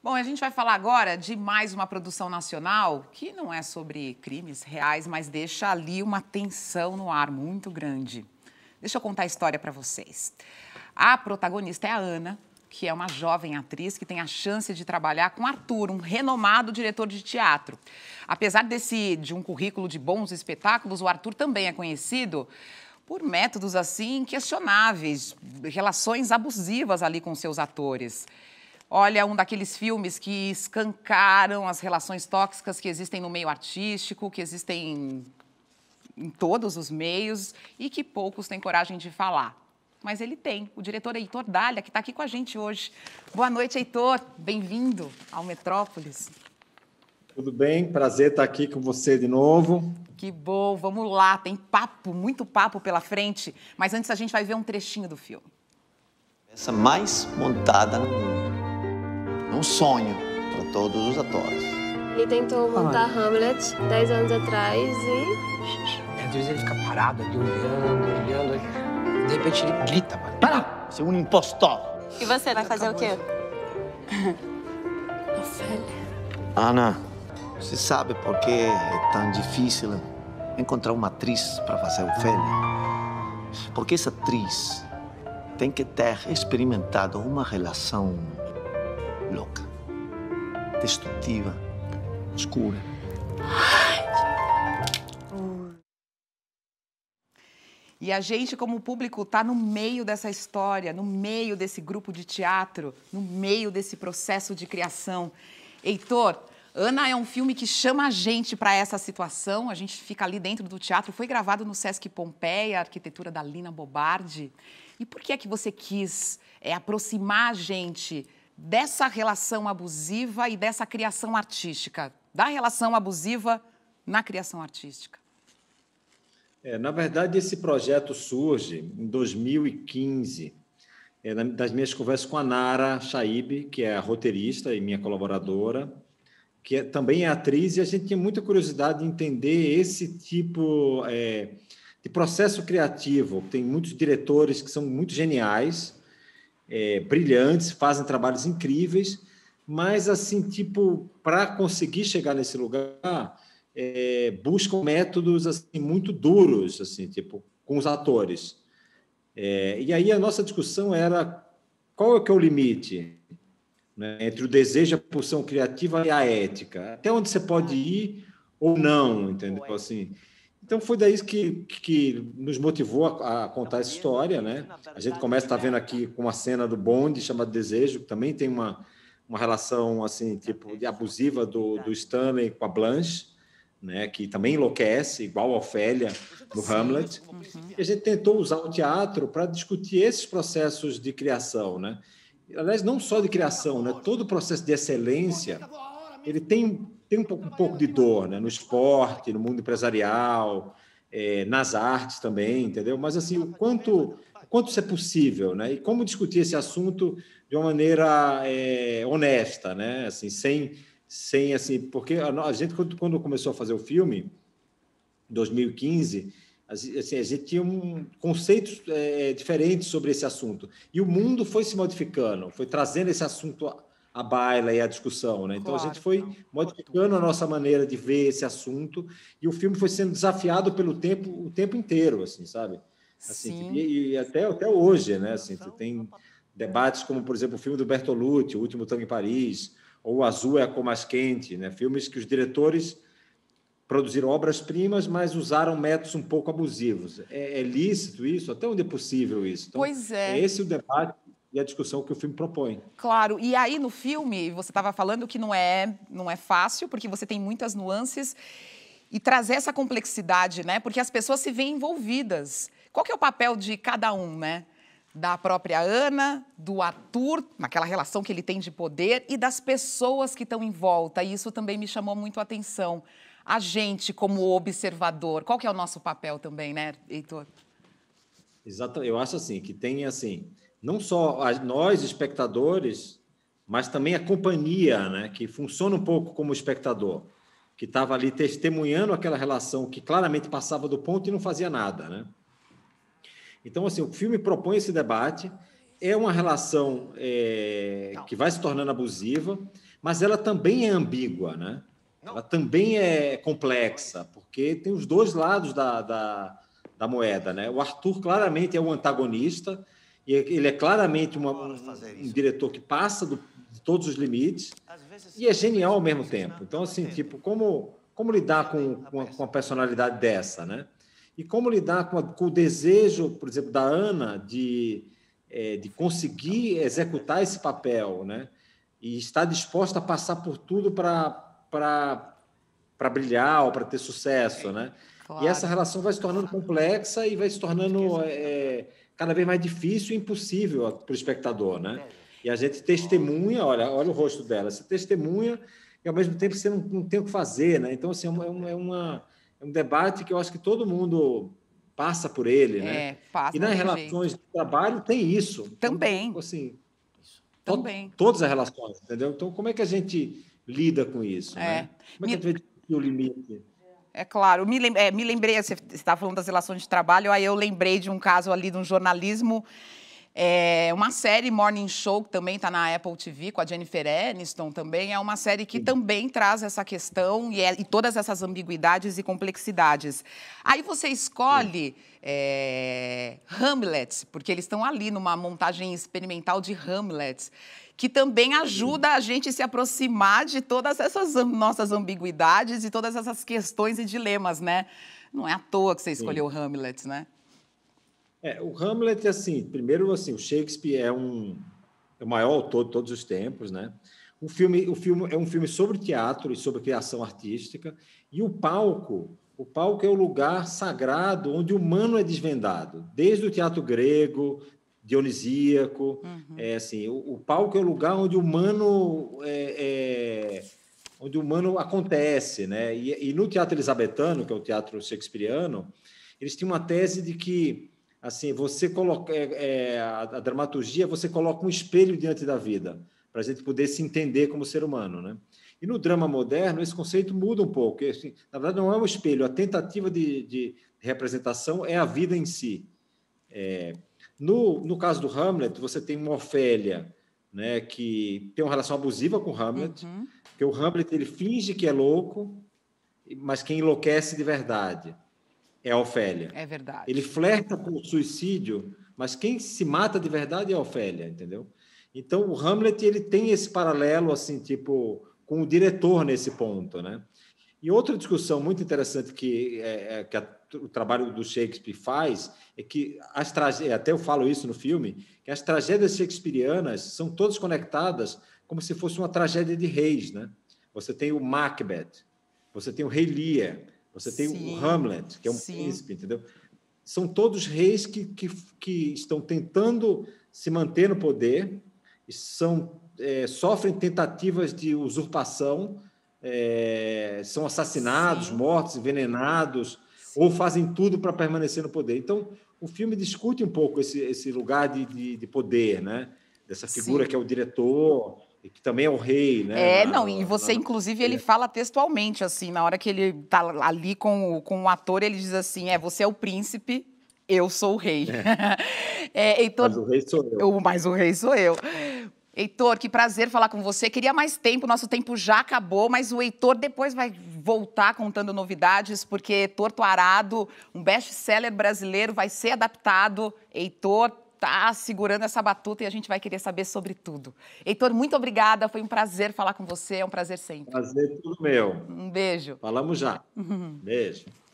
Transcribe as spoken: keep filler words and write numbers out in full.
Bom, a gente vai falar agora de mais uma produção nacional que não é sobre crimes reais, mas deixa ali uma tensão no ar muito grande. Deixa eu contar a história para vocês. A protagonista é a Ana, que é uma jovem atriz que tem a chance de trabalhar com Arthur, um renomado diretor de teatro. Apesar desse, de um currículo de bons espetáculos, o Arthur também é conhecido por métodos assim questionáveis, relações abusivas ali com seus atores. Olha, um daqueles filmes que escancaram as relações tóxicas que existem no meio artístico, que existem em todos os meios e que poucos têm coragem de falar. Mas ele tem, o diretor Heitor Dália, que está aqui com a gente hoje. Boa noite, Heitor. Bem-vindo ao Metrópolis. Tudo bem? Prazer estar aqui com você de novo. Que bom, vamos lá. Tem papo, muito papo pela frente. Mas antes a gente vai ver um trechinho do filme. Essa mais montada no mundo. Um sonho para todos os atores. Ele tentou montar Hamlet dez anos atrás e... Às vezes ele fica parado ali, olhando, olhando. De repente ele grita, mano. Para! Você é um impostor. E você vai fazer o quê? Ofélia. Ana, você sabe por que é tão difícil encontrar uma atriz para fazer Ofélia? Porque essa atriz tem que ter experimentado uma relação louca, destrutiva, escura. E a gente, como público, está no meio dessa história, no meio desse grupo de teatro, no meio desse processo de criação. Heitor, Ana é um filme que chama a gente para essa situação, a gente fica ali dentro do teatro, foi gravado no Sesc Pompeia, a arquitetura da Lina Bobardi. E por que é que você quis é, aproximar a gente dessa relação abusiva e dessa criação artística, da relação abusiva na criação artística? É, na verdade, esse projeto surge em dois mil e quinze, é, das minhas conversas com a Nara Shaib, que é a roteirista e minha colaboradora, que é, também é atriz, e a gente tinha muita curiosidade de entender esse tipo é, de processo criativo. Tem muitos diretores que são muito geniais, é, brilhantes, fazem trabalhos incríveis, mas, assim, tipo, para conseguir chegar nesse lugar... É, buscam métodos assim, muito duros, assim, tipo, com os atores. É, e aí a nossa discussão era qual é que é o limite, né, entre o desejo, a pulsão criativa e a ética. Até onde você pode ir ou não, entendeu? Assim, então foi daí que, que nos motivou a, a contar essa história, né? A gente começa a estar vendo aqui com uma cena do bonde chamada Desejo, que também tem uma, uma relação assim, tipo, de abusiva do, do Stanley com a Blanche, né, que também enlouquece, igual a Ofélia no Hamlet. Uhum. E a gente tentou usar o teatro para discutir esses processos de criação, né? Aliás, não só de criação, né? Todo o processo de excelência, ele tem, tem um, pouco, um pouco de dor, né? No esporte, no mundo empresarial, é, nas artes também, entendeu? Mas, assim, o quanto, o quanto isso é possível, né? E como discutir esse assunto de uma maneira é, honesta, né? Assim, sem... sem assim, porque a gente quando começou a fazer o filme em dois mil e quinze, assim, a gente tinha um conceitos é, diferentes sobre esse assunto e o mundo foi se modificando, foi trazendo esse assunto à baila e à discussão, né? Então claro, a gente foi modificando a nossa maneira de ver esse assunto e o filme foi sendo desafiado pelo tempo o tempo inteiro, assim, sabe? Assim, e, e até até hoje, né? Assim, tem debates como, por exemplo, o filme do Bertolucci, O Último Tango em Paris, ou O Azul é a Cor Mais Quente, né? Filmes que os diretores produziram obras-primas, mas usaram métodos um pouco abusivos. É, é lícito isso? Até onde é possível isso? Então, pois é. É esse o debate e a discussão que o filme propõe. Claro, e aí no filme, você estava falando que não é, não é fácil, porque você tem muitas nuances, e trazer essa complexidade, né? Porque as pessoas se veem envolvidas. Qual que é o papel de cada um, né? Da própria Ana, do Arthur, naquela relação que ele tem de poder, e das pessoas que estão em volta. E isso também me chamou muito a atenção. A gente, como observador, qual que é o nosso papel também, né, Heitor? Exato, eu acho assim, que tem, assim, não só a, nós, espectadores, mas também a companhia, né, que funciona um pouco como espectador, que estava ali testemunhando aquela relação que claramente passava do ponto e não fazia nada, né? Então, assim, o filme propõe esse debate é uma relação é, que vai se tornando abusiva, mas ela também é ambígua, né? Ela também é complexa, porque tem os dois lados da, da, da moeda, né? O Arthur claramente é o antagonista, e ele é claramente uma, um, um diretor que passa do, de todos os limites e é genial ao mesmo tempo. Então, assim, tipo, como, como lidar com, com, uma, com uma personalidade dessa, né? E como lidar com, a, com o desejo, por exemplo, da Ana de, é, de conseguir executar esse papel, né? E estar disposta a passar por tudo para para brilhar ou para ter sucesso, né? Claro. E essa relação vai se tornando complexa e vai se tornando é, cada vez mais difícil e impossível para o espectador, né? E a gente testemunha, olha, olha o rosto dela, você testemunha e ao mesmo tempo você não, não tem o que fazer, né? Então, assim, é, uma, é, uma, é um debate que eu acho que todo mundo passa por ele, é, né? Passa, e nas relações jeito. de trabalho tem isso. Também. Então, assim, Também. To, todas as relações, entendeu? Então, como é que a gente lida com isso, é. né? Como é que a gente vê o limite? É claro, me, lem é, me lembrei, você estava falando das relações de trabalho, aí eu lembrei de um caso ali de um jornalismo, é, uma série Morning Show, que também está na Apple T V, com a Jennifer Aniston também, é uma série que Sim. também traz essa questão e, é, e todas essas ambiguidades e complexidades. Aí você escolhe é, Hamlet, porque eles estão ali numa montagem experimental de Hamlet, que também ajuda a gente a se aproximar de todas essas nossas ambiguidades e todas essas questões e dilemas, né? Não é à toa que você escolheu Sim. Hamlet, né? É, o Hamlet, assim, primeiro, assim, o Shakespeare é, um, é o maior autor de todos os tempos, né? O filme, o filme é um filme sobre teatro e sobre criação artística, e o palco, o palco é o lugar sagrado onde o humano é desvendado, desde o teatro grego, dionisíaco, uhum. é, assim, o, o palco é o lugar onde o humano é, é, onde o humano acontece, né? E, e no teatro elizabetano, que é o teatro shakespeariano, eles tinham uma tese de que assim, você coloca é, é, a, a dramaturgia, você coloca um espelho diante da vida, para a gente poder se entender como ser humano, né? E no drama moderno, esse conceito muda um pouco. Assim, na verdade, não é um espelho, a tentativa de, de representação é a vida em si. É, no, no caso do Hamlet, você tem uma Ofélia, né, que tem uma relação abusiva com Hamlet, uhum. porque o Hamlet ele finge que é louco, mas quem enlouquece de verdade é a Ofélia. É verdade. Ele flerta com o suicídio, mas quem se mata de verdade é a Ofélia, entendeu? Então, o Hamlet ele tem esse paralelo, assim, tipo, com o diretor nesse ponto, né? E outra discussão muito interessante que, é, que a, o trabalho do Shakespeare faz é que, as tragédias, até eu falo isso no filme, que as tragédias shakespearianas são todas conectadas como se fosse uma tragédia de reis, né? Você tem o Macbeth, você tem o Rei Lear, você tem Sim. o Hamlet, que é um Sim. príncipe, entendeu? São todos reis que, que, que estão tentando se manter no poder, são, é, sofrem tentativas de usurpação, é, são assassinados, Sim. mortos, envenenados, Sim. ou fazem tudo para permanecer no poder. Então, o filme discute um pouco esse, esse lugar de, de, de poder, né? Dessa figura Sim. que é o diretor... e que também é o rei, né? É, não, e você, inclusive, ele fala textualmente, assim, na hora que ele tá ali com o, com o ator, ele diz assim, é, você é o príncipe, eu sou o rei. É. É, Heitor, mas o rei sou eu. Mas o rei sou eu. Heitor, que prazer falar com você. Queria mais tempo, nosso tempo já acabou, mas o Heitor depois vai voltar contando novidades, porque Torto Arado, um best-seller brasileiro, vai ser adaptado. Heitor está segurando essa batuta e a gente vai querer saber sobre tudo. Heitor, muito obrigada, foi um prazer falar com você, é um prazer sempre. Prazer tudo meu. Um beijo. Falamos já. Uhum. Beijo.